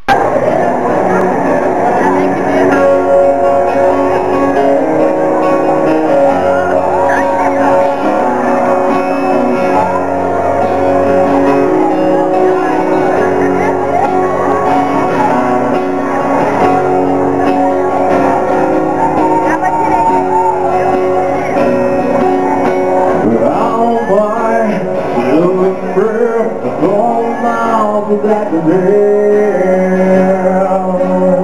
That the veil.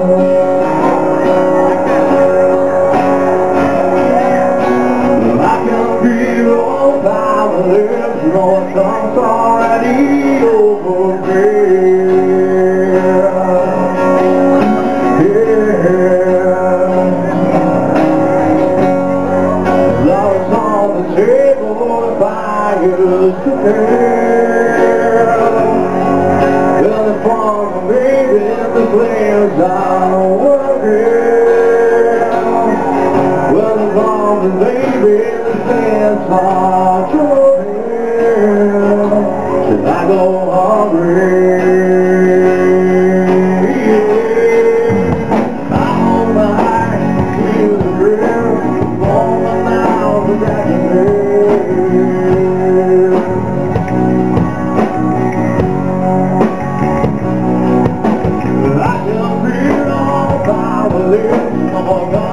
I can feel all by the lips, no tongue's already over me. Yeah. Love's on the table, the fire's to for the baby, the flames are working. Well, as long as baby, the flames are dropping, till I go hungry. Oh my, feel the thrill, on my mouth, that I can live.